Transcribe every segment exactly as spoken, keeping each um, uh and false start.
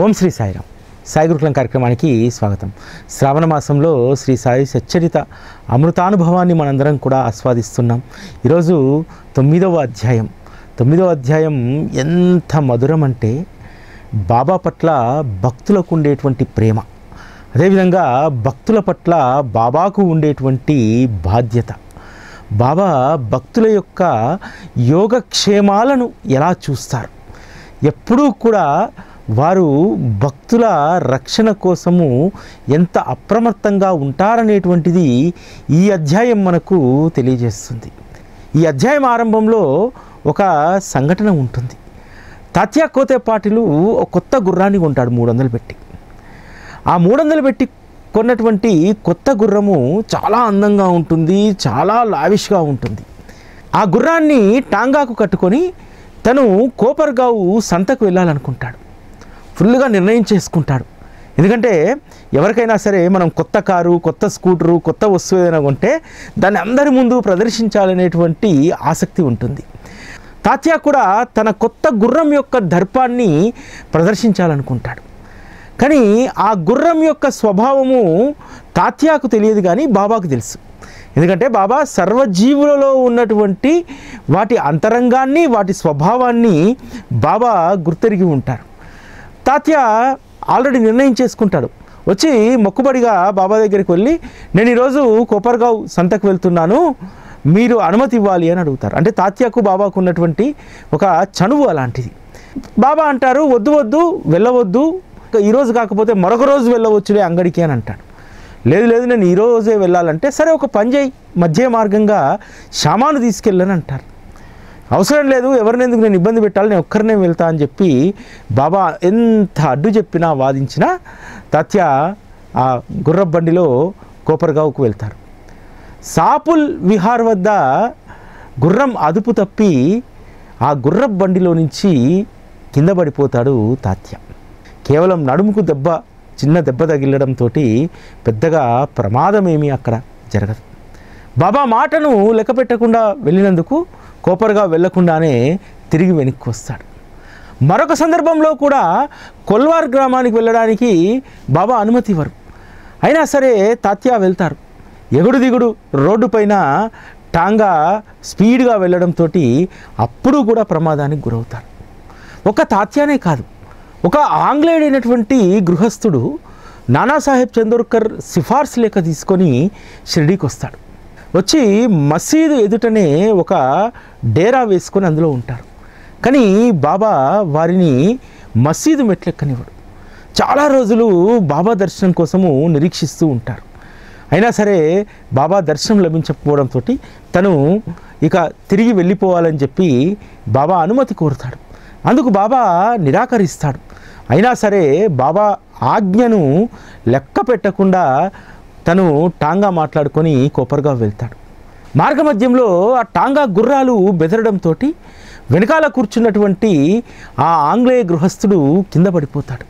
ఓం శ్రీ సాయిరామ్. సాయి గురుకులం కార్యక్రమానికి స్వాగతం. శ్రావణ మాసంలో శ్రీ సాయి సచ్చరిత అమృతానుభవాన్ని మనందరం కూడా ఆస్వాదిస్తున్నాం. ఈరోజు తొమ్మిదవ అధ్యాయం తొమ్మిదవ అధ్యాయం ఎంత మధురం అంటే బాబా పట్ల భక్తులకు ఉండేటువంటి ప్రేమ, అదేవిధంగా భక్తుల పట్ల బాబాకు ఉండేటువంటి బాధ్యత, బాబా భక్తుల యొక్క యోగక్షేమాలను ఎలా చూస్తారు, ఎప్పుడూ కూడా వారు భక్తుల రక్షణ కోసము ఎంత అప్రమత్తంగా ఉంటారనేటువంటిది ఈ అధ్యాయం మనకు తెలియజేస్తుంది. ఈ అధ్యాయం ఆరంభంలో ఒక సంఘటన ఉంటుంది. తాత్యా కోతేపాటిలు ఒక కొత్త గుర్రాన్ని కొంటాడు మూడు వందలు పెట్టి. ఆ మూడు వందలు పెట్టి కొన్నటువంటి కొత్త గుర్రము చాలా అందంగా ఉంటుంది, చాలా లావిష్గా ఉంటుంది. ఆ గుర్రాన్ని టాంగాకు కట్టుకొని తను కోపర్గావు సంతకు వెళ్ళాలనుకుంటాడు. ఫుల్గా నిర్ణయం చేసుకుంటాడు. ఎందుకంటే ఎవరికైనా సరే మనం కొత్త కారు, కొత్త స్కూటరు, కొత్త వస్తువు ఏదైనా కొంటే దాన్ని అందరి ముందు ప్రదర్శించాలనేటువంటి ఆసక్తి ఉంటుంది. తాత్యా కూడా తన కొత్త గుర్రం యొక్క దర్పాన్ని ప్రదర్శించాలనుకుంటాడు. కానీ ఆ గుర్రం యొక్క స్వభావము తాత్యాకు తెలియదు, కానీ బాబాకు తెలుసు. ఎందుకంటే బాబా సర్వజీవులలో ఉన్నటువంటి వాటి అంతరంగాన్ని, వాటి స్వభావాన్ని బాబా గుర్తెరిగి ఉంటారు. తాత్య ఆల్రెడీ నిర్ణయం చేసుకుంటాడు. వచ్చి మొక్కుబడిగా బాబా దగ్గరికి వెళ్ళి, నేను ఈరోజు కోపర్గావ్ సంతకు వెళ్తున్నాను, మీరు అనుమతి ఇవ్వాలి అని అడుగుతారు. అంటే తాత్యకు బాబాకు ఉన్నటువంటి ఒక చనువు అలాంటిది. బాబా అంటారు, వద్దు వద్దు వెళ్ళవద్దు, ఈరోజు కాకపోతే మరొక రోజు వెళ్ళవచ్చులే అంగడికి అని అంటాడు. లేదు లేదు నేను ఈరోజే వెళ్ళాలంటే, సరే ఒక పని చేయి, మధ్య మార్గంగా సామాను తీసుకెళ్ళని అంటారు. అవసరం లేదు, ఎవరిని ఎందుకు నేను ఇబ్బంది పెట్టాలి, నేను ఒక్కరినే వెళ్తా అని చెప్పి బాబా ఎంత అడ్డు చెప్పినా వాదించినా తాత్య ఆ గుర్రపు బండిలో కోపర్గావ్కు వెళ్తారు. సాపుల్ విహార్ వద్ద గుర్రం అదుపు తప్పి ఆ గుర్రపు బండిలో నుంచి కింద పడిపోతాడు తాత్య. కేవలం నడుముకు దెబ్బ, చిన్న దెబ్బ తగిలడంతో పెద్దగా ప్రమాదమేమీ అక్కడ జరగదు. బాబా మాటను లెక్క పెట్టకుండా వెళ్ళినందుకు కోపర్గా వెళ్లకుండానే తిరిగి వెనక్కి వస్తాడు. మరొక సందర్భంలో కూడా కొల్వార్ గ్రామానికి వెళ్ళడానికి బాబా అనుమతి ఇవ్వరు. అయినా సరే తాత్యా వెళ్తారు. ఎగుడు దిగుడు రోడ్డు పైన టాంగా స్పీడ్గా వెళ్ళడంతో అప్పుడు కూడా ప్రమాదానికి గురవుతారు. ఒక తాత్యానే కాదు, ఒక ఆంగ్లేయుడైనటువంటి గృహస్థుడు నానాసాహెబ్ చందోర్కర్ సిఫార్సు లేఖ తీసుకొని షిర్డీకి వస్తాడు. వచ్చి మసీదు ఎదుటనే ఒక డేరా వేసుకొని అందులో ఉంటారు. కానీ బాబా వారిని మసీదు మెట్లెక్కనివ్వడు. చాలా రోజులు బాబా దర్శనం కోసము నిరీక్షిస్తూ ఉంటారు. అయినా సరే బాబా దర్శనం లభించకపోవడంతో తను ఇక తిరిగి వెళ్ళిపోవాలని చెప్పి బాబా అనుమతి కోరుతాడు. అందుకు బాబా నిరాకరిస్తాడు. అయినా సరే బాబా ఆజ్ఞను లెక్క పెట్టకుండా తను టాంగా మాట్లాడుకొని కోపర్గా వెళ్తాడు. మార్గమధ్యంలో ఆ టాంగా గుర్రాలు బెదరడంతో వెనకాల కూర్చున్నటువంటి ఆ ఆంగ్లేయ గృహస్థుడు కింద పడిపోతాడు.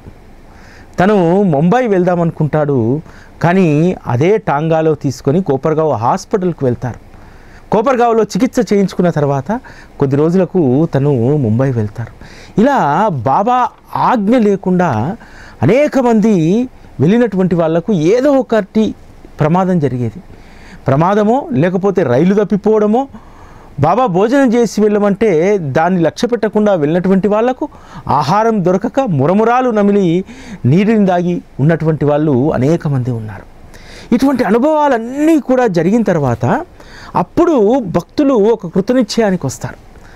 తను ముంబై వెళ్దామనుకుంటాడు, కానీ అదే టాంగాలో తీసుకొని కోపర్గావ్ హాస్పిటల్కి వెళ్తారు. కోపర్గావ్లో చికిత్స చేయించుకున్న తర్వాత కొద్ది రోజులకు తను ముంబై వెళ్తారు. ఇలా బాబా ఆజ్ఞ లేకుండా అనేక మంది వెళ్ళినటువంటి వాళ్లకు ఏదో ఒకటి ప్రమాదం జరిగేది. ప్రమాదమో లేకపోతే రైలు తప్పిపోవడమో, బాబా భోజనం చేసి వెళ్ళమంటే దాన్ని లక్ష్య పెట్టకుండా వెళ్ళినటువంటి వాళ్లకు ఆహారం దొరకక మురమురాలు నమిలి నీటిని దాగి ఉన్నటువంటి వాళ్ళు అనేక మంది ఉన్నారు. ఇటువంటి అనుభవాలన్నీ కూడా జరిగిన తర్వాత అప్పుడు భక్తులు ఒక కృతనిశ్చయానికి వస్తారు.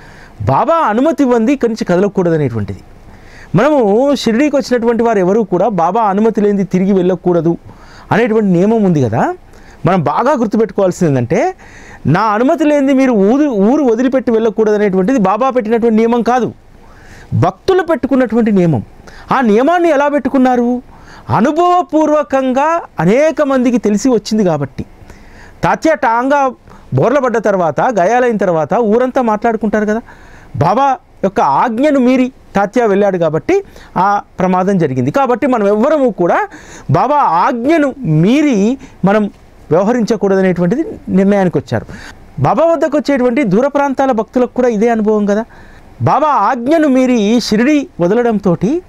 బాబా అనుమతి ఇవ్వంది ఇక్కడి నుంచి కదలకూడదనేటువంటిది. మనము షిర్డీకి వచ్చినటువంటి వారు ఎవరు కూడా బాబా అనుమతి లేనిది తిరిగి వెళ్ళకూడదు అనేటువంటి నియమం ఉంది కదా. మనం బాగా గుర్తుపెట్టుకోవాల్సింది ఏంటంటే, నా అనుమతి లేనిది మీరు ఊరు ఊరు వదిలిపెట్టి వెళ్ళకూడదు అనేటువంటిది బాబా పెట్టినటువంటి నియమం కాదు, భక్తులు పెట్టుకున్నటువంటి నియమం. ఆ నియమాన్ని ఎలా పెట్టుకున్నారు? అనుభవపూర్వకంగా అనేక మందికి తెలిసి వచ్చింది కాబట్టి. తాత్య టాంగా బోర్ల పడ్డ తర్వాత, గాయాలైన తర్వాత ఊరంతా మాట్లాడుకుంటారు కదా. బాబా యొక్క ఆజ్ఞను మీరి తాత్య వెళ్ళాడు కాబట్టి ఆ ప్రమాదం జరిగింది. కాబట్టి మనం ఎవ్వరము కూడా బాబా ఆజ్ఞను మీరి మనం వ్యవహరించకూడదనేటువంటిది నిర్ణయానికి వచ్చారు. బాబా వద్దకు వచ్చేటువంటి దూర ప్రాంతాల భక్తులకు కూడా ఇదే అనుభవం కదా. బాబా ఆజ్ఞను మీరి షిరిడి వదలడంతో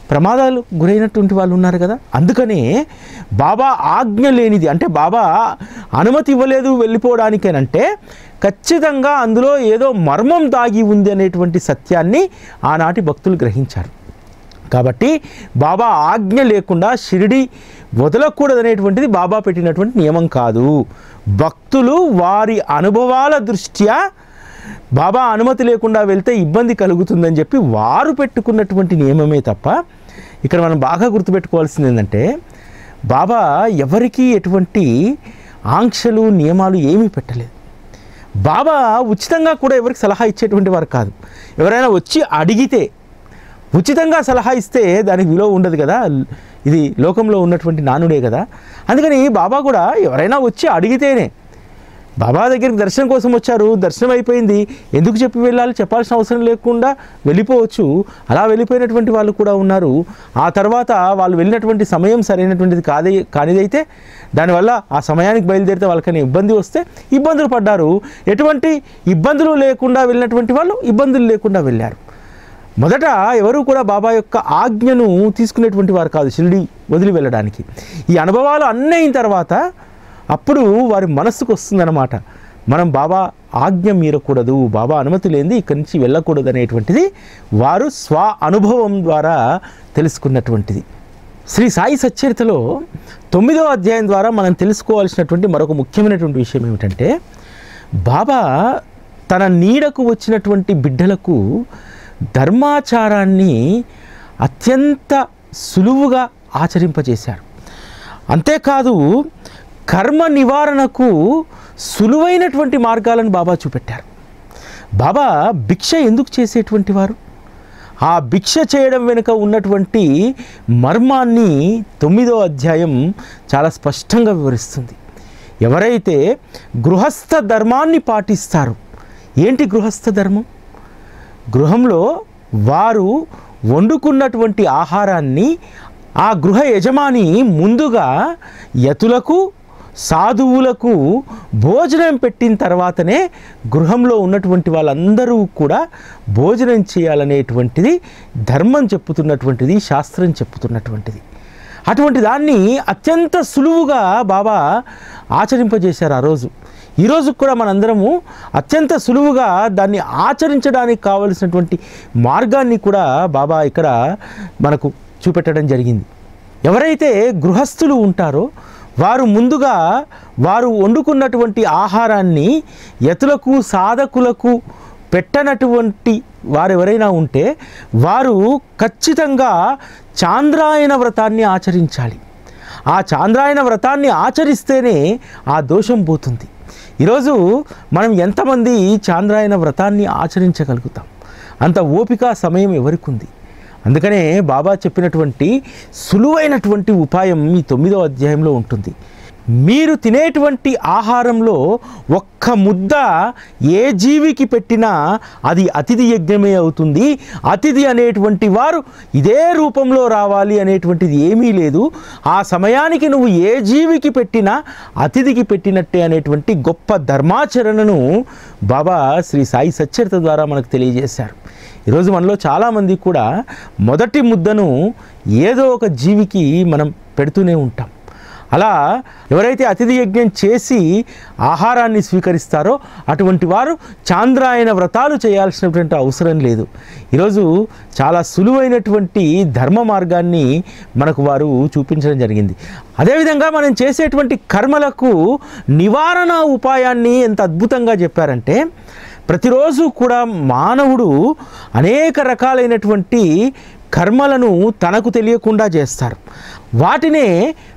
ప్రమాదాలు గురైనటువంటి వాళ్ళు ఉన్నారు కదా. అందుకనే బాబా ఆజ్ఞ లేనిది, అంటే బాబా అనుమతి ఇవ్వలేదు వెళ్ళిపోవడానికేనంటే ఖచ్చితంగా అందులో ఏదో మర్మం దాగి ఉంది అనేటువంటి సత్యాన్ని ఆనాటి భక్తులు గ్రహించారు. కాబట్టి బాబా ఆజ్ఞ లేకుండా షిరిడి వదలకూడదనేటువంటిది బాబా పెట్టినటువంటి నియమం కాదు. భక్తులు వారి అనుభవాల దృష్ట్యా బాబా అనుమతి లేకుండా వెళ్తే ఇబ్బంది కలుగుతుందని చెప్పి వారు పెట్టుకున్నటువంటి నియమమే తప్ప, ఇక్కడ మనం బాగా గుర్తుపెట్టుకోవాల్సింది ఏంటంటే బాబా ఎవరికీ ఎటువంటి ఆంక్షలు నియమాలు ఏమీ పెట్టలేదు. బాబా ఉచితంగా కూడా ఎవరికి సలహా ఇచ్చేటువంటి వారు కాదు. ఎవరైనా వచ్చి అడిగితే, ఉచితంగా సలహా ఇస్తే దానికి విలువ ఉండదు కదా, ఇది లోకంలో ఉన్నటువంటి నానుడే కదా. అందుకని బాబా కూడా ఎవరైనా వచ్చి అడిగితేనే, బాబా దగ్గరికి దర్శనం కోసం వచ్చారు, దర్శనం అయిపోయింది, ఎందుకు చెప్పి వెళ్ళాలి, చెప్పాల్సిన అవసరం లేకుండా వెళ్ళిపోవచ్చు. అలా వెళ్ళిపోయినటువంటి వాళ్ళు కూడా ఉన్నారు. ఆ తర్వాత వాళ్ళు వెళ్ళినటువంటి సమయం సరైనటువంటిది కాదే కానిదైతే దానివల్ల ఆ సమయానికి బయలుదేరితే వాళ్ళకని ఇబ్బంది వస్తే ఇబ్బందులు పడ్డారు. ఎటువంటి ఇబ్బందులు లేకుండా వెళ్ళినటువంటి వాళ్ళు ఇబ్బందులు లేకుండా వెళ్ళారు. మొదట ఎవరు కూడా బాబా యొక్క ఆజ్ఞను తీసుకునేటువంటి వారు కాదు షిరిడి వదిలి వెళ్ళడానికి. ఈ అనుభవాలు అన్నీ అయిన తర్వాత అప్పుడు వారి మనస్సుకు వస్తుందన్నమాట, మనం బాబా ఆజ్ఞ మీరకూడదు, బాబా అనుమతి లేనిది ఇక్కడి నుంచి వెళ్ళకూడదు అనేటువంటిది వారు స్వ అనుభవం ద్వారా తెలుసుకున్నటువంటిది. శ్రీ సాయి సచ్చరితలో తొమ్మిదవ అధ్యాయం ద్వారా మనం తెలుసుకోవాల్సినటువంటి మరొక ముఖ్యమైనటువంటి విషయం ఏమిటంటే, బాబా తన నీడకు వచ్చినటువంటి బిడ్డలకు ధర్మాచారాన్ని అత్యంత సులువుగా ఆచరింపజేశారు. అంతేకాదు కర్మ నివారణకు సులువైనటువంటి మార్గాలను బాబా చూపెట్టారు. బాబా భిక్ష ఎందుకు చేసేటువంటి వారు, ఆ భిక్ష చేయడం వెనుక ఉన్నటువంటి మర్మాన్ని తొమ్మిదో అధ్యాయం చాలా స్పష్టంగా వివరిస్తుంది. ఎవరైతే గృహస్థ ధర్మాన్ని పాటిస్తారో, ఏంటి గృహస్థ ధర్మం? గృహంలో వారు వండుకున్నటువంటి ఆహారాన్ని ఆ గృహ యజమాని ముందుగా యతులకు సాధువులకు భోజనం పెట్టిన తర్వాతనే గృహంలో ఉన్నటువంటి వాళ్ళందరూ కూడా భోజనం చేయాలనేటువంటిది ధర్మం చెప్పుతున్నటువంటిది, శాస్త్రం చెప్పుతున్నటువంటిది. అటువంటి దాన్ని అత్యంత సులువుగా బాబా ఆచరింపజేశారు ఆ రోజు. ఈరోజు కూడా మనందరము అత్యంత సులువుగా దాన్ని ఆచరించడానికి కావలసినటువంటి మార్గాన్ని కూడా బాబా ఇక్కడ మనకు చూపెట్టడం జరిగింది. ఎవరైతే గృహస్థులు ఉంటారో వారు ముందుగా వారు వండుకున్నటువంటి ఆహారాన్ని యతులకు సాధకులకు పెట్టనటువంటి వారు ఎవరైనా ఉంటే వారు ఖచ్చితంగా చాంద్రాయణ వ్రతాన్ని ఆచరించాలి. ఆ చాంద్రాయణ వ్రతాన్ని ఆచరిస్తేనే ఆ దోషం పోతుంది. ఈరోజు మనం ఎంతమంది చాంద్రాయణ వ్రతాన్ని ఆచరించగలుగుతాం? అంత ఓపిక సమయం ఎవరికి ఉంది? అందుకనే బాబా చెప్పినటువంటి సులువైనటువంటి ఉపాయం ఈ తొమ్మిదో అధ్యాయంలో ఉంటుంది. మీరు తినేటువంటి ఆహారంలో ఒక్క ముద్ద ఏ జీవికి పెట్టినా అది అతిథి యజ్ఞమే అవుతుంది. అతిథి అనేటువంటి వారు ఇదే రూపంలో రావాలి అనేటువంటిది ఏమీ లేదు. ఆ సమయానికి నువ్వు ఏ జీవికి పెట్టినా అతిథికి పెట్టినట్టే అనేటువంటి గొప్ప ధర్మాచరణను బాబా శ్రీ సాయి సచ్చరిత ద్వారా మనకు తెలియజేశారు. ఈరోజు మనలో చాలామంది కూడా మొదటి ముద్దను ఏదో ఒక జీవికి మనం పెడుతూనే ఉంటాం. అలా ఎవరైతే అతిథి యజ్ఞం చేసి ఆహారాన్ని స్వీకరిస్తారో అటువంటి వారు చాంద్రాయణ వ్రతాలు చేయాల్సినటువంటి అవసరం లేదు. ఈరోజు చాలా సులువైనటువంటి ధర్మ మార్గాన్ని మనకు వారు చూపించడం జరిగింది. అదేవిధంగా మనం చేసేటువంటి కర్మలకు నివారణ ఉపాయాన్ని ఎంత అద్భుతంగా చెప్పారంటే, ప్రతిరోజు కూడా మానవుడు అనేక రకాలైనటువంటి కర్మలను తనకు తెలియకుండా చేస్తారు. వాటినే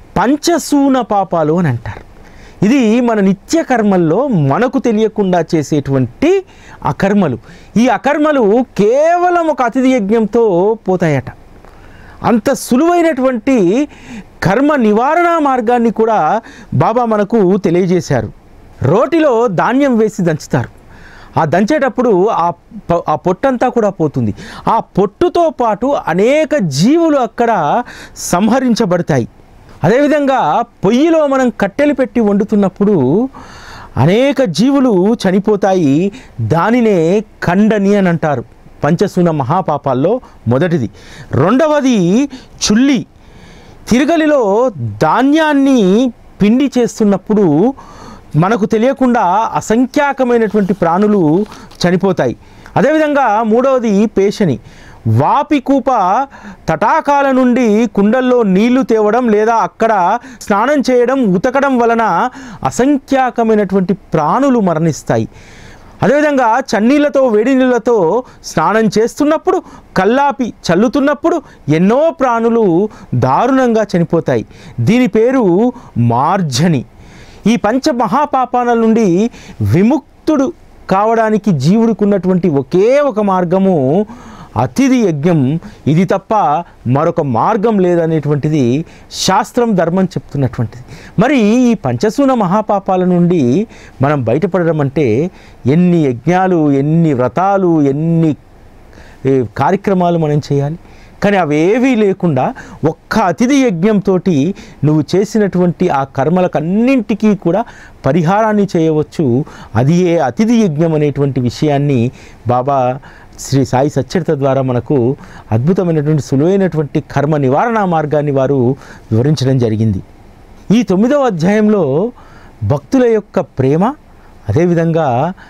పంచసూన పాపాలు అని అంటారు. ఇది మన నిత్య కర్మల్లో మనకు తెలియకుండా చేసేటువంటి అకర్మలు. ఈ అకర్మలు కేవలం ఒక అతిథి యజ్ఞంతో పోతాయట. అంత సులువైనటువంటి కర్మ నివారణ మార్గాన్ని కూడా బాబా మనకు తెలియజేశారు. రోటిలో ధాన్యం వేసి దంచుతారు. ఆ దంచేటప్పుడు ఆ ఆ పొట్టంతా కూడా పోతుంది. ఆ పొట్టుతో పాటు అనేక జీవులు అక్కడ సంహరించబడతాయి. అదేవిధంగా పొయ్యిలో మనం కట్టెలు పెట్టి వండుతున్నప్పుడు అనేక జీవులు చనిపోతాయి. దానినే ఖండని అని అంటారు. పంచసూన మహాపాపాల్లో మొదటిది. రెండవది చుల్లి. తిరగలిలో ధాన్యాన్ని పిండి చేస్తున్నప్పుడు మనకు తెలియకుండా అసంఖ్యాకమైనటువంటి ప్రాణులు చనిపోతాయి. అదేవిధంగా మూడవది పేషని. వాపికూప తటాకాల నుండి కుండల్లో నీళ్లు తేవడం లేదా అక్కడ స్నానం చేయడం, ఉతకడం వలన అసంఖ్యాకమైనటువంటి ప్రాణులు మరణిస్తాయి. అదేవిధంగా చన్నీళ్లతో వేడి నీళ్ళతో స్నానం చేస్తున్నప్పుడు, కల్లాపి చల్లుతున్నప్పుడు ఎన్నో ప్రాణులు దారుణంగా చనిపోతాయి. దీని పేరు మార్జని. ఈ పంచ మహాపాపాల నుండి విముక్తుడు కావడానికి జీవుడికి ఉన్నటువంటి ఒకే ఒక మార్గము అతిథి యజ్ఞం. ఇది తప్ప మరొక మార్గం లేదనేటువంటిది శాస్త్రం, ధర్మం చెప్తున్నటువంటిది. మరి ఈ పంచసూన మహాపాపాల నుండి మనం బయటపడడం అంటే ఎన్ని యజ్ఞాలు, ఎన్ని వ్రతాలు, ఎన్ని కార్యక్రమాలు మనం చేయాలి. కానీ అవేవీ లేకుండా ఒక్క అతిథి యజ్ఞంతో నువ్వు చేసినటువంటి ఆ కర్మలకు అన్నింటికీ కూడా పరిహారాన్ని చేయవచ్చు. అది ఏ అతిథి యజ్ఞం అనేటువంటి విషయాన్ని బాబా శ్రీ సాయి సచ్చరిత ద్వారా మనకు అద్భుతమైనటువంటి సులువైనటువంటి కర్మ నివారణ మార్గాన్ని వారు వివరించడం జరిగింది. ఈ తొమ్మిదవ అధ్యాయంలో భక్తుల యొక్క ప్రేమ, అదేవిధంగా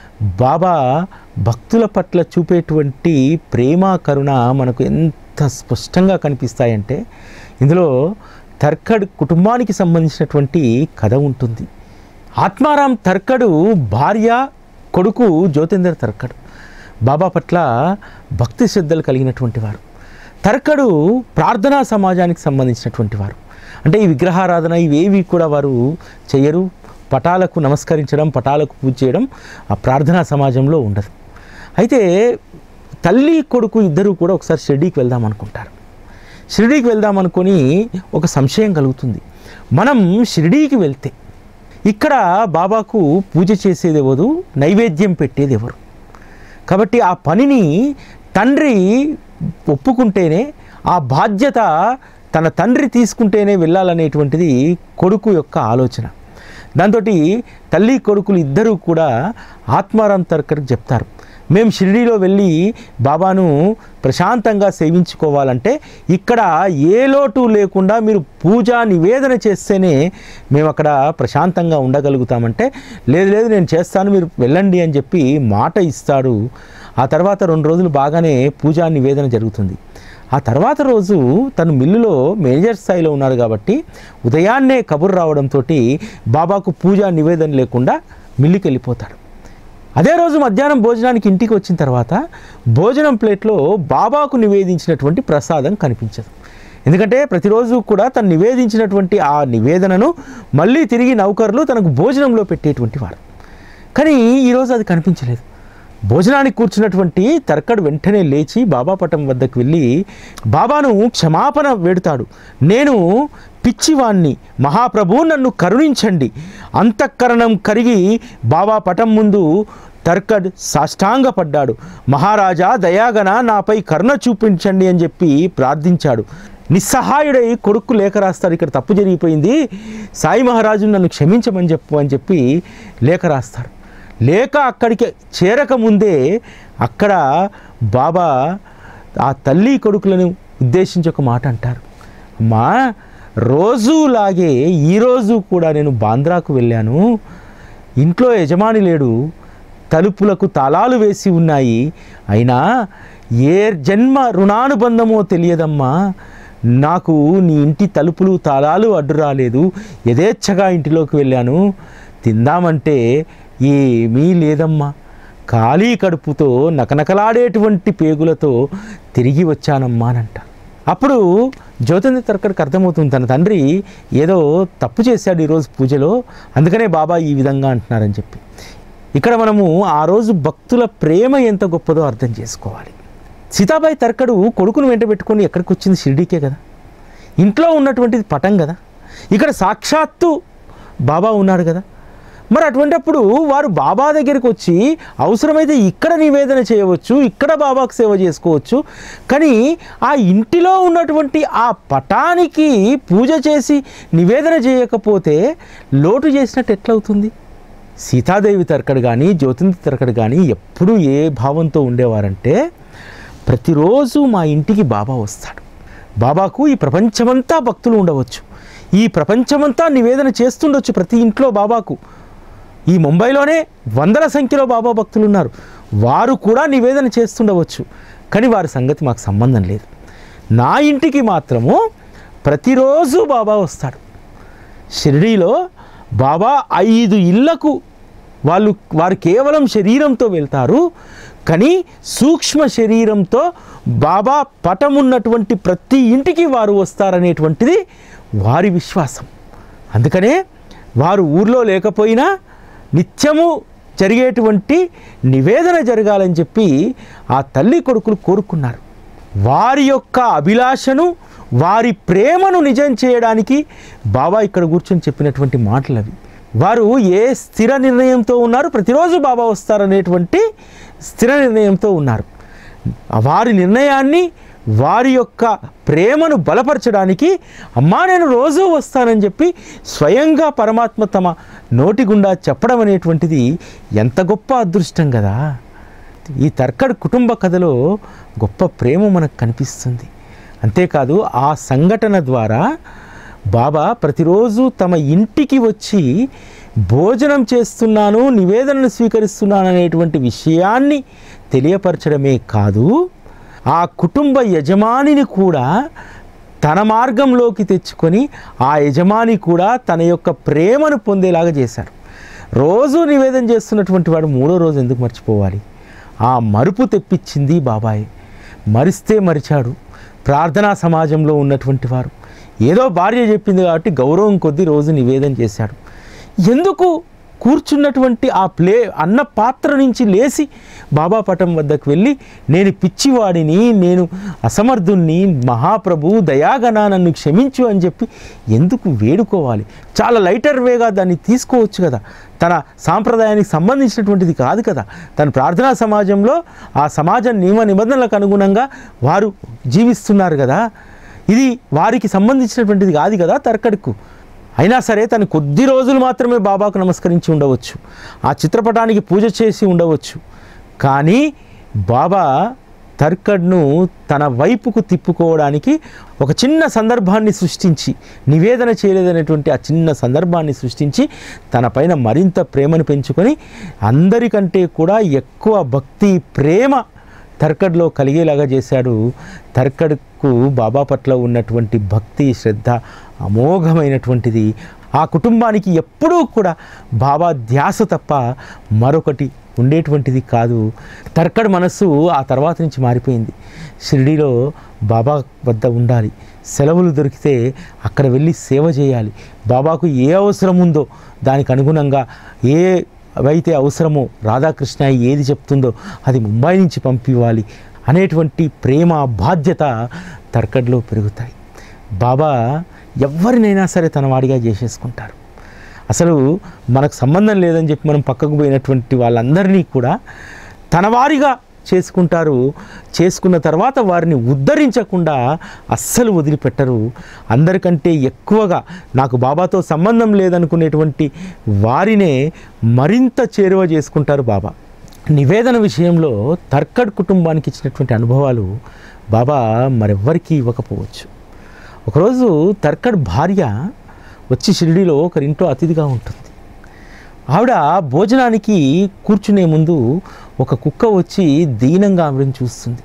బాబా భక్తుల పట్ల చూపేటువంటి ప్రేమ, కరుణ మనకు ఎంత స్పష్టంగా కనిపిస్తాయంటే ఇందులో తర్కడ్ కుటుంబానికి సంబంధించినటువంటి కథ ఉంటుంది. ఆత్మారాం తర్కడు భార్య, కొడుకు జ్యోతిందర్ తర్కడ్ బాబా పట్ల భక్తి శ్రద్ధలు కలిగినటువంటి వారు. తర్కడు ప్రార్థనా సమాజానికి సంబంధించినటువంటి వారు. అంటే ఈ విగ్రహారాధన ఇవేవి కూడా వారు చేయరు. పటాలకు నమస్కరించడం, పటాలకు పూజ చేయడం ఆ ప్రార్థనా సమాజంలో ఉండదు. అయితే తల్లి కొడుకు ఇద్దరు కూడా ఒకసారి షిరిడీకి వెళ్దాం అనుకుంటారు. షిరిడీకి వెళ్దాం అనుకొని ఒక సంశయం కలుగుతుంది. మనం షిరిడీకి వెళ్తే ఇక్కడ బాబాకు పూజ చేసేది ఎవరు, నైవేద్యం పెట్టేది ఎవరు? కాబట్టి ఆ పనిని తండ్రి ఒప్పుకుంటేనే, ఆ బాధ్యత తన తండ్రి తీసుకుంటేనే వెళ్ళాలనేటువంటిది కొడుకు యొక్క ఆలోచన. దాంతో తల్లి కొడుకులు ఇద్దరూ కూడా ఆత్మారాం తర్కడ్కి చెప్తారు, మేము షిరిడీలో వెళ్ళి బాబాను ప్రశాంతంగా సేవించుకోవాలంటే ఇక్కడ ఏ లోటు లేకుండా మీరు పూజా నివేదన చేస్తేనే మేము అక్కడ ప్రశాంతంగా ఉండగలుగుతామంటే, లేదు లేదు నేను చేస్తాను మీరు వెళ్ళండి అని చెప్పి మాట ఇస్తాడు. ఆ తర్వాత రెండు రోజులు బాగానే పూజా నివేదన జరుగుతుంది. ఆ తర్వాత రోజు తను మిల్లులో మేనేజర్ స్థాయిలో ఉన్నారు కాబట్టి ఉదయాన్నే కబురు రావడంతో బాబాకు పూజా నివేదన లేకుండా మిల్లుకి వెళ్ళిపోతాడు. అదే రోజు మధ్యాహ్నం భోజనానికి ఇంటికి వచ్చిన తర్వాత భోజనం ప్లేట్లో బాబాకు నివేదించినటువంటి ప్రసాదం కనిపించదు. ఎందుకంటే ప్రతిరోజు కూడా తను నివేదించినటువంటి ఆ నివేదనను మళ్ళీ తిరిగి నౌకర్లు తనకు భోజనంలో పెట్టేటువంటి వారు. కానీ ఈరోజు అది కనిపించలేదు. భోజనానికి కూర్చున్నటువంటి తర్కడ్ వెంటనే లేచి బాబా పటం వద్దకు వెళ్ళి బాబాను క్షమాపణ వేడుతాడు. నేను పిచ్చివాణ్ణి, మహాప్రభు నన్ను కరుణించండి. అంతఃకరణం కరిగి బాబా పటం ముందు తర్కడ్ సాష్టాంగపడ్డాడు. మహారాజా దయాగన నాపై కరుణ చూపించండి అని చెప్పి ప్రార్థించాడు. నిస్సహాయుడై కొడుకు లేఖ రాస్తాడు, ఇక్కడ తప్పు జరిగిపోయింది, సాయి మహారాజు నన్ను క్షమించమని చెప్పు అని చెప్పి లేఖ రాస్తాడు. లేక అక్కడికి చేరకముందే అక్కడ బాబా ఆ తల్లి కొడుకులను ఉద్దేశించి ఒక మాట అంటారు, అమ్మా రోజులాగే ఈరోజు కూడా నేను బాంద్రాకు వెళ్ళాను, ఇంట్లో యజమాని లేడు, తలుపులకు తాళాలు వేసి ఉన్నాయి, అయినా ఏ జన్మ రుణానుబంధమో తెలియదమ్మా, నాకు నీ ఇంటి తలుపులు తాళాలు అడ్డు రాలేదు, యథేచ్ఛగా ఇంటిలోకి వెళ్ళాను, తిందామంటే ఏమీ లేదమ్మా, ఖాళీ కడుపుతో నకనకలాడేటువంటి పేగులతో తిరిగి వచ్చానమ్మా అని అంట. అప్పుడు జ్యోతింద్ర తర్కడ్కి అర్థమవుతుంది తన తండ్రి ఏదో తప్పు చేశాడు ఈరోజు పూజలో, అందుకనే బాబా ఈ విధంగా అంటున్నారని చెప్పి. ఇక్కడ మనము ఆ రోజు భక్తుల ప్రేమ ఎంత గొప్పదో అర్థం చేసుకోవాలి. సీతాబాయి తర్కడు కొడుకును వెంట పెట్టుకొని ఎక్కడికి వచ్చింది? షిరిడీకే కదా, ఇంట్లో ఉన్నటువంటిది పటం కదా, ఇక్కడ సాక్షాత్తు బాబా ఉన్నాడు కదా. మరి అటువంటిప్పుడు వారు బాబా దగ్గరికి వచ్చి అవసరమైతే ఇక్కడ నివేదన చేయవచ్చు, ఇక్కడ బాబాకు సేవ చేసుకోవచ్చు. కానీ ఆ ఇంటిలో ఉన్నటువంటి ఆ పటానికి పూజ చేసి నివేదన చేయకపోతే లోటు చేసినట్టు ఎట్లవుతుంది? సీతాదేవి తర్కడ్ కానీ జ్యోతింద్ర తర్కడ్ కానీ ఎప్పుడు ఏ భావంతో ఉండేవారంటే ప్రతిరోజు మా ఇంటికి బాబా వస్తాడు. బాబాకు ఈ ప్రపంచమంతా భక్తులు ఉండవచ్చు, ఈ ప్రపంచమంతా నివేదన చేస్తుండొచ్చు ప్రతి ఇంట్లో బాబాకు. ఈ ముంబైలోనే వందల సంఖ్యలో బాబా భక్తులు ఉన్నారు, వారు కూడా నివేదన చేస్తుండవచ్చు. కానీ వారి సంగతి మాకు సంబంధం లేదు. నా ఇంటికి మాత్రము ప్రతిరోజు బాబా వస్తాడు. షిరిడీలో బాబా ఐదు ఇళ్లకు వాళ్ళు వారు కేవలం శరీరంతో వెళ్తారు, కానీ సూక్ష్మ శరీరంతో బాబా పటం ఉన్నటువంటి ప్రతి ఇంటికి వారు వస్తారనేటువంటిది వారి విశ్వాసం. అందుకనే వారు ఊర్లో లేకపోయినా నిత్యము జరిగేటువంటి నివేదన జరగాలని చెప్పి ఆ తల్లి కొడుకులు కోరుకున్నారు. వారి యొక్క అభిలాషను, వారి ప్రేమను నిజం చేయడానికి బాబా ఇక్కడ కూర్చొని చెప్పినటువంటి మాటలు అవి. వారు ఏ స్థిర నిర్ణయంతో ఉన్నారు, ప్రతిరోజు బాబా వస్తారనేటువంటి స్థిర నిర్ణయంతో ఉన్నారు. వారి నిర్ణయాన్ని, వారి యొక్క ప్రేమను బలపరచడానికి అమ్మా నేను రోజూ వస్తానని చెప్పి స్వయంగా పరమాత్మ తమ నోటి గుండా చెప్పడం అనేటువంటిది ఎంత గొప్ప అదృష్టం కదా. ఈ తర్కడ్ కుటుంబ కథలో గొప్ప ప్రేమ మనకు కనిపిస్తుంది. అంతేకాదు ఆ సంఘటన ద్వారా బాబా ప్రతిరోజు తమ ఇంటికి వచ్చి భోజనం చేస్తున్నాను, నివేదనను స్వీకరిస్తున్నాను అనేటువంటి విషయాన్ని తెలియపరచడమే కాదు, ఆ కుటుంబ యజమానిని కూడా తన మార్గంలోకి తెచ్చుకొని ఆ యజమాని కూడా తన యొక్క ప్రేమను పొందేలాగా చేశారు. రోజు నివేదన చేస్తున్నటువంటి వాడు మూడో రోజు ఎందుకు మర్చిపోవాలి? ఆ మరుపు తెప్పించింది బాబాయే. మరిస్తే మరిచాడు. ప్రార్థనా సమాజంలో ఉన్నటువంటి వారు ఏదో భార్య చెప్పింది కాబట్టి గౌరవం కొద్దీ రోజు నివేదన చేశాడు. ఎందుకు కూర్చున్నటువంటి ఆ ప్లే అన్న పాత్ర నుంచి లేచి బాబా పటం వద్దకు వెళ్ళి నేను పిచ్చివాడిని, నేను అసమర్థుణ్ణి, మహాప్రభు దయాగణ నన్ను క్షమించు అని చెప్పి ఎందుకు వేడుకోవాలి? చాలా లైటర్ వేగా దాన్ని తీసుకోవచ్చు కదా. తన సాంప్రదాయానికి సంబంధించినటువంటిది కాదు కదా. తన ప్రార్థనా సమాజంలో ఆ సమాజ నియమ నిబంధనలకు అనుగుణంగా వారు జీవిస్తున్నారు కదా. ఇది వారికి సంబంధించినటువంటిది కాదు కదా తర్కడ్కు. అయినా సరే తను కొద్ది రోజులు మాత్రమే బాబాకు నమస్కరించి ఉండవచ్చు, ఆ చిత్రపటానికి పూజ చేసి ఉండవచ్చు. కానీ బాబా తర్కడ్ను తన వైపుకు తిప్పుకోవడానికి ఒక చిన్న సందర్భాన్ని సృష్టించి, నివేదన చేయలేదనేటువంటి ఆ చిన్న సందర్భాన్ని సృష్టించి తన పైన మరింత ప్రేమను పెంచుకొని అందరికంటే కూడా ఎక్కువ భక్తి ప్రేమ తర్కడ్లో కలిగేలాగా చేశాడు. తర్కడ్కు బాబా పట్ల ఉన్నటువంటి భక్తి శ్రద్ధ అమోఘమైనటువంటిది. ఆ కుటుంబానికి ఎప్పుడూ కూడా బాబా ధ్యాస తప్ప మరొకటి ఉండేటువంటిది కాదు. తర్కడ్ మనస్సు ఆ తర్వాత నుంచి మారిపోయింది. షిరిడీలో బాబా వద్ద ఉండాలి, సెలవులు దొరికితే అక్కడ వెళ్ళి సేవ చేయాలి, బాబాకు ఏ అవసరం ఉందో దానికి అనుగుణంగా ఏ అవైతే అవసరమో రాధాకృష్ణ ఏది చెప్తుందో అది ముంబై నుంచి పంపివ్వాలి అనేటువంటి ప్రేమ బాధ్యత తర్కడ్లో పెరుగుతాయి. బాబా ఎవరినైనా సరే తన వాడిగా చేసేసుకుంటారు. అసలు మనకు సంబంధం లేదని చెప్పి మనం పక్కకు పోయినటువంటి వాళ్ళందరినీ కూడా తన వారిగా చేసుకుంటారు. చేసుకున్న తర్వాత వారిని ఉద్ధరించకుండా అస్సలు వదిలిపెట్టరు. అందరికంటే ఎక్కువగా నాకు బాబాతో సంబంధం లేదనుకునేటువంటి వారినే మరింత చేరువ చేసుకుంటారు బాబా. నివేదన విషయంలో తర్కడ్ కుటుంబానికి ఇచ్చినటువంటి అనుభవాలు బాబా మరెవ్వరికీ ఇవ్వకపోవచ్చు. ఒకరోజు తర్కడ్ భార్య వచ్చి షిరిడీలో ఒకరింట్లో అతిథిగా ఉంటుంది. ఆవిడ భోజనానికి కూర్చునే ముందు ఒక కుక్క వచ్చి దీనంగా ఆవిడని చూస్తుంది.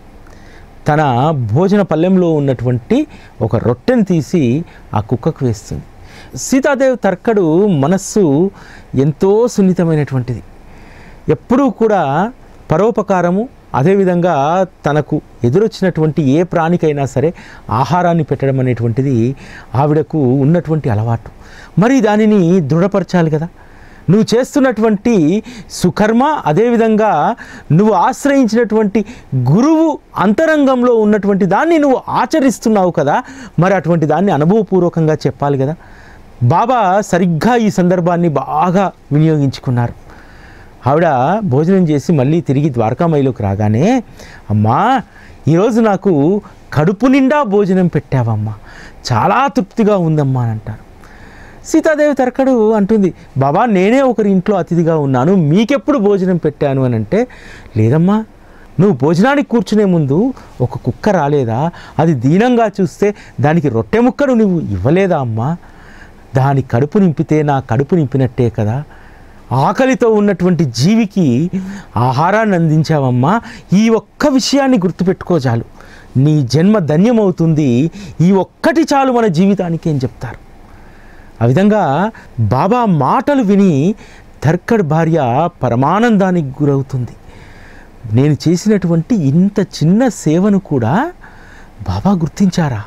తన భోజన పళ్ళెంలో ఉన్నటువంటి ఒక రొట్టెను తీసి ఆ కుక్కకు వేస్తుంది. సీతాదేవి తర్కడు మనస్సు ఎంతో సున్నితమైనటువంటిది. ఎప్పుడూ కూడా పరోపకారము, అదేవిధంగా తనకు ఎదురొచ్చినటువంటి ఏ ప్రాణికైనా సరే ఆహారాన్ని పెట్టడం అనేటువంటిది ఆవిడకు ఉన్నటువంటి అలవాటు. మరి దానిని దృఢపరచాలి కదా. నువ్వు చేస్తున్నటువంటి సుకర్మ, అదేవిధంగా నువ్వు ఆశ్రయించినటువంటి గురువు అంతరంగంలో ఉన్నటువంటి దాన్ని నువ్వు ఆచరిస్తున్నావు కదా, మరి అటువంటి దాన్ని అనుభవపూర్వకంగా చెప్పాలి కదా. బాబా సరిగ్గా ఈ సందర్భాన్ని బాగా వినియోగించుకున్నారు. ఆవిడ భోజనం చేసి మళ్ళీ తిరిగి ద్వారకామాయిలోకి రాగానే, అమ్మా ఈరోజు నాకు కడుపు నిండా భోజనం పెట్టావమ్మా, చాలా తృప్తిగా ఉందమ్మా అని అంటారు. సీతాదేవి తర్కడు అంటుంది, బాబా నేనే ఒకరి ఇంట్లో అతిథిగా ఉన్నాను, మీకెప్పుడు భోజనం పెట్టాను అని అంటే, లేదమ్మా నువ్వు భోజనానికి కూర్చునే ముందు ఒక కుక్క రాలేదా? అది దీనంగా చూస్తే దానికి రొట్టె ముక్కను నువ్వు ఇవ్వలేదా అమ్మా? దాని కడుపు నింపితే నా కడుపు నింపినట్టే కదా. ఆకలితో ఉన్నటువంటి జీవికి ఆహారాన్ని అందించావమ్మా. ఈ ఒక్క విషయాన్ని గుర్తుపెట్టుకో చాలు, నీ జన్మ ధన్యమవుతుంది. ఈ ఒక్కటి చాలు మన జీవితానికి అని చెప్తారు. ఆ విధంగా బాబా మాటలు విని తర్కడ్ భార్య పరమానందానికి గురవుతుంది. నేను చేసినటువంటి ఇంత చిన్న సేవను కూడా బాబా గుర్తించారా?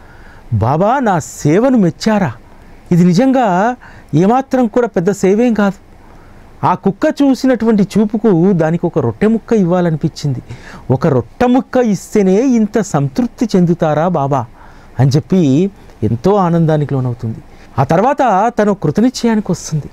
బాబా నా సేవను మెచ్చారా? ఇది నిజంగా ఏమాత్రం కూడా పెద్ద సేవేం కాదు. ఆ కుక్క చూసినటువంటి చూపుకు దానికి ఒక రొట్టె ముక్క ఇవ్వాలనిపించింది. ఒక రొట్టె ముక్క ఇస్తేనే ఇంత సంతృప్తి చెందుతారా బాబా అని చెప్పి ఎంతో ఆనందానికి లోనవుతుంది. ఆ తర్వాత తను కృతనిశ్చయానికి వస్తుంది.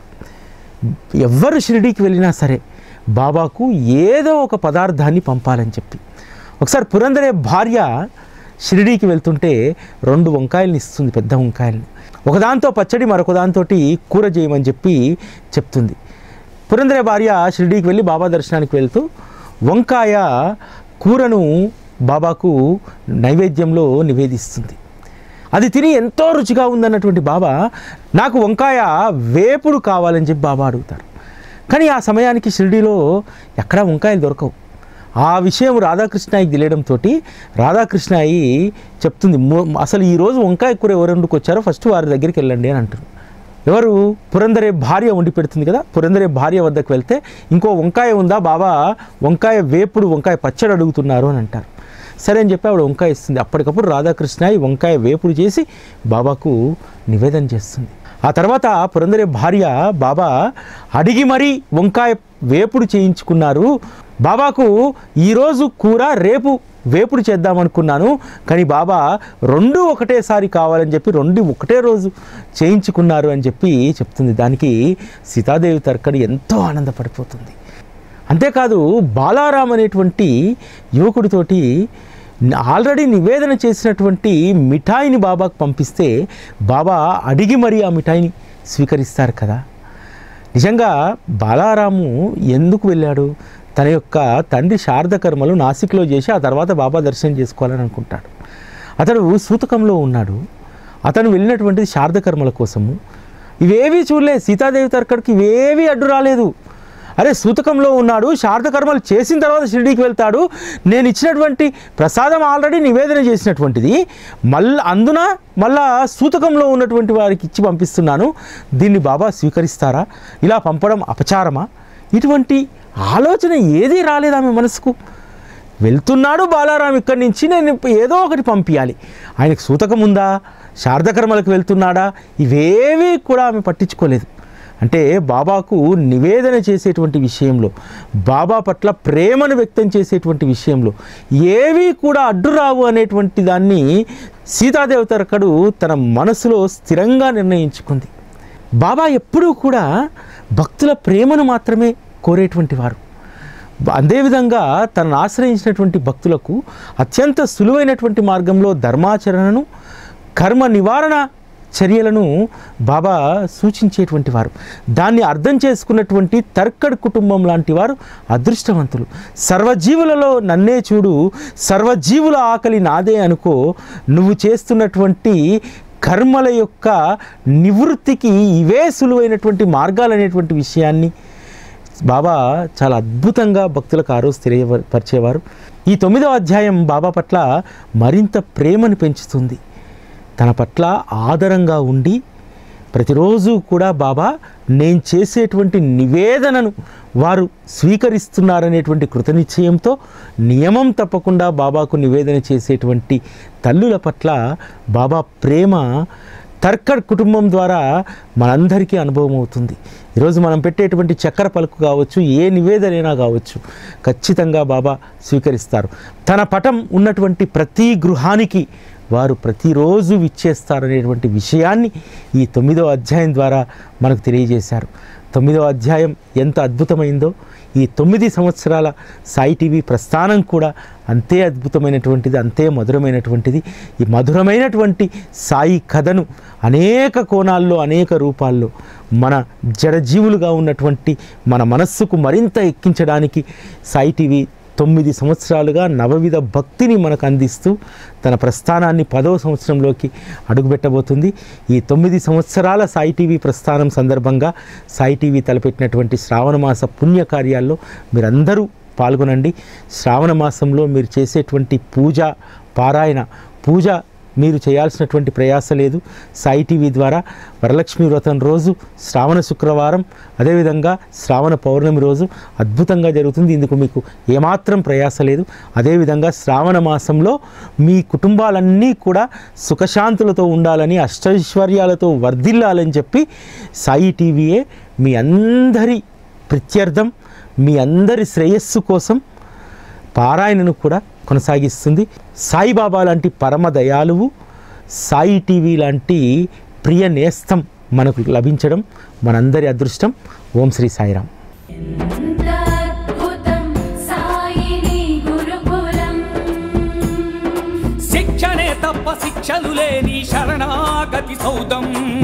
ఎవ్వరు షిరిడీకి వెళ్ళినా సరే బాబాకు ఏదో ఒక పదార్థాన్ని పంపాలని చెప్పి. ఒకసారి పురందరే భార్య షిరిడీకి వెళ్తుంటే రెండు వంకాయలను ఇస్తుంది, పెద్ద వంకాయలను. ఒకదాంతో పచ్చడి, మరొకదాంతో కూర చేయమని చెప్పి చెప్తుంది. పురందరే భార్య షిరిడీకి వెళ్ళి బాబా దర్శనానికి వెళ్తూ వంకాయ కూరను బాబాకు నైవేద్యంలో నివేదిస్తుంది. అది తిని ఎంతో రుచిగా ఉందన్నటువంటి బాబా నాకు వంకాయ వేపుడు కావాలని చెప్పి బాబా అడుగుతారు. కానీ ఆ సమయానికి షిరిడీలో ఎక్కడా వంకాయలు దొరకవు. ఆ విషయం రాధాకృష్ణాయికి తెలియడంతో రాధాకృష్ణాయి చెప్తుంది, అసలు ఈరోజు వంకాయ కూర ఎవరు వండుకొచ్చారో ఫస్ట్ వారి దగ్గరికి వెళ్ళండి అని అంటారు. ఎవరు? పురందరే భార్య వండి పెడుతుంది కదా. పురందరే భార్య వద్దకు వెళ్తే ఇంకో వంకాయ ఉందా బాబా, వంకాయ వేపుడు వంకాయ పచ్చడి అడుగుతున్నారు అని అంటారు. సరే అని చెప్పి ఆవిడ వంకాయ ఇస్తుంది. అప్పటికప్పుడు రాధాకృష్ణాయి వంకాయ వేపుడు చేసి బాబాకు నివేదన చేస్తుంది. ఆ తర్వాత పురందరే భార్య బాబా అడిగి మరీ వంకాయ వేపుడు చేయించుకున్నారు. బాబాకు ఈరోజు కూర రేపు వేపుడు చేద్దామనుకున్నాను, కానీ బాబా రెండు ఒకటేసారి కావాలని చెప్పి రెండు ఒకటే రోజు చేయించుకున్నారు అని చెప్పి చెప్తుంది. దానికి సీతాదేవి తర్కడ్ ఎంతో ఆనందపడిపోతుంది. అంతేకాదు బాలారాం అనేటువంటి యువకుడితోటి ఆల్రెడీ నివేదన చేసినటువంటి మిఠాయిని బాబాకు పంపిస్తే బాబా అడిగి మరీ ఆ మిఠాయిని స్వీకరిస్తారు కదా. నిజంగా బాలారాము ఎందుకు వెళ్ళాడు? తన యొక్క తండ్రి శారద కర్మలు నాసిక్లో చేసి ఆ తర్వాత బాబా దర్శనం చేసుకోవాలని అనుకుంటాడు. అతడు సూతకంలో ఉన్నాడు. అతను వెళ్ళినటువంటిది శారద కర్మల కోసము. ఇవేవీ చూడలే సీతాదేవి తర్కడ్కి, ఇవేవీ అడ్డు రాలేదు. అరే సూతకంలో ఉన్నాడు, శారద కర్మలు చేసిన తర్వాత షిరిడీకి వెళ్తాడు, నేను ఇచ్చినటువంటి ప్రసాదం ఆల్రెడీ నివేదన చేసినటువంటిది, మళ్ళీ అందున మళ్ళా సూతకంలో ఉన్నటువంటి వారికి ఇచ్చి పంపిస్తున్నాను, దీన్ని బాబా స్వీకరిస్తారా? ఇలా పంపడం అపచారమా? ఇటువంటి ఆలోచన ఏదీ రాలేదు ఆమె మనసుకు. వెళ్తున్నాడు బాలారాం ఇక్కడి నుంచి, నేను ఏదో ఒకటి పంపించాలి. ఆయనకు సూతకం ఉందా, శారద కర్మలకు వెళ్తున్నాడా, ఇవేవీ కూడా ఆమె పట్టించుకోలేదు. అంటే బాబాకు నివేదన చేసేటువంటి విషయంలో, బాబా పట్ల ప్రేమను వ్యక్తం చేసేటువంటి విషయంలో ఏవీ కూడా అడ్డు రావు అనేటువంటి దాన్ని సీతాదేవి తర్కడు తన మనసులో స్థిరంగా నిర్ణయించుకుంది. బాబా ఎప్పుడూ కూడా భక్తుల ప్రేమను మాత్రమే కోరేటువంటి వారు. అదేవిధంగా తనను ఆశ్రయించినటువంటి భక్తులకు అత్యంత సులువైనటువంటి మార్గంలో ధర్మాచరణను, కర్మ నివారణ చర్యలను బాబా సూచించేటువంటి వారు. దాన్ని అర్థం చేసుకున్నటువంటి తర్కడ్ కుటుంబం లాంటి వారు అదృష్టవంతులు. సర్వజీవులలో నన్నే చూడు, సర్వజీవుల ఆకలి నాదే అనుకో, నువ్వు చేస్తున్నటువంటి కర్మల యొక్క నివృత్తికి ఇవే సులువైనటువంటి మార్గాలు అనేటువంటి విషయాన్ని బాబా చాలా అద్భుతంగా భక్తులకు ఆ రోజు తెలియపరిచేవారు. ఈ తొమ్మిదవ అధ్యాయం బాబా పట్ల మరింత ప్రేమను పెంచుతుంది. తన పట్ల ఆదరంగా ఉండి ప్రతిరోజు కూడా బాబా నేను చేసేటువంటి నివేదనను వారు స్వీకరిస్తున్నారనేటువంటి కృతనిశ్చయంతో నియమం తప్పకుండా బాబాకు నివేదన చేసేటువంటి తల్లుల పట్ల బాబా ప్రేమ తర్కడ్ కుటుంబం ద్వారా మనందరికీ అనుభవం అవుతుంది. ఈరోజు మనం పెట్టేటువంటి చక్కెర పలుకు కావచ్చు, ఏ నివేదనైనా కావచ్చు, ఖచ్చితంగా బాబా స్వీకరిస్తారు. తన పటం ఉన్నటువంటి ప్రతి గృహానికి వారు ప్రతిరోజు విచ్చేస్తారనేటువంటి విషయాన్ని ఈ తొమ్మిదవ అధ్యాయం ద్వారా మనకు తెలియజేశారు. తొమ్మిదవ అధ్యాయం ఎంత అద్భుతమైందో ఈ తొమ్మిది సంవత్సరాల సాయి టీవీ ప్రస్థానం కూడా అంతే అద్భుతమైనటువంటిది, అంతే మధురమైనటువంటిది. ఈ మధురమైనటువంటి సాయి కథను అనేక కోణాల్లో, అనేక రూపాల్లో మన జడజీవులుగా ఉన్నటువంటి మన మనస్సుకు మరింత ఎక్కించడానికి సాయి టీవీ తొమ్మిది సంవత్సరాలుగా నవవిధ భక్తిని మనకు అందిస్తూ తన ప్రస్థానాన్ని పదవ సంవత్సరంలోకి అడుగుపెట్టబోతుంది. ఈ తొమ్మిది సంవత్సరాల సాయి టీవీ ప్రస్థానం సందర్భంగా సాయి టీవీ తలపెట్టినటువంటి శ్రావణమాస పుణ్యకార్యాల్లో మీరందరూ పాల్గొనండి. శ్రావణ మాసంలో మీరు చేసేటువంటి పూజ పారాయణ పూజ మీరు చేయాల్సినటువంటి ప్రయాస లేదు. సాయి టీవీ ద్వారా వరలక్ష్మి వ్రతం రోజు, శ్రావణ శుక్రవారం, అదేవిధంగా శ్రావణ పౌర్ణమి రోజు అద్భుతంగా జరుగుతుంది. ఇందుకు మీకు ఏమాత్రం ప్రయాస లేదు. అదేవిధంగా శ్రావణ మాసంలో మీ కుటుంబాలన్నీ కూడా సుఖశాంతులతో ఉండాలని, అష్టైశ్వర్యాలతో వర్ధిల్లాలని చెప్పి సాయి టీవీయే మీ అందరి ప్రత్యర్థం, మీ అందరి శ్రేయస్సు కోసం పారాయణను కూడా కొనసాగిస్తుంది. సాయిబాబా లాంటి పరమ దయాలువు, సాయి టీవీ లాంటి ప్రియ నేస్తం మనకు లభించడం మనందరి అదృష్టం. ఓం శ్రీ సాయిరామ్. శిక్షణే తప్ప శిక్షలు లేని శరణాగతి సౌదం.